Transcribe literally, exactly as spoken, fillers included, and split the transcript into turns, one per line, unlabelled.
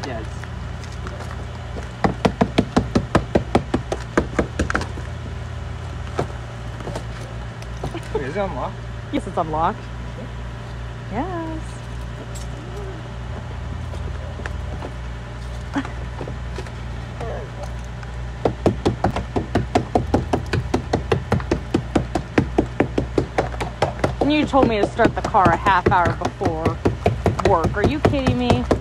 Yes. Wait, is it unlocked?
Yes, it's unlocked. Yes. And you told me to start the car a half hour before work. Are you kidding me?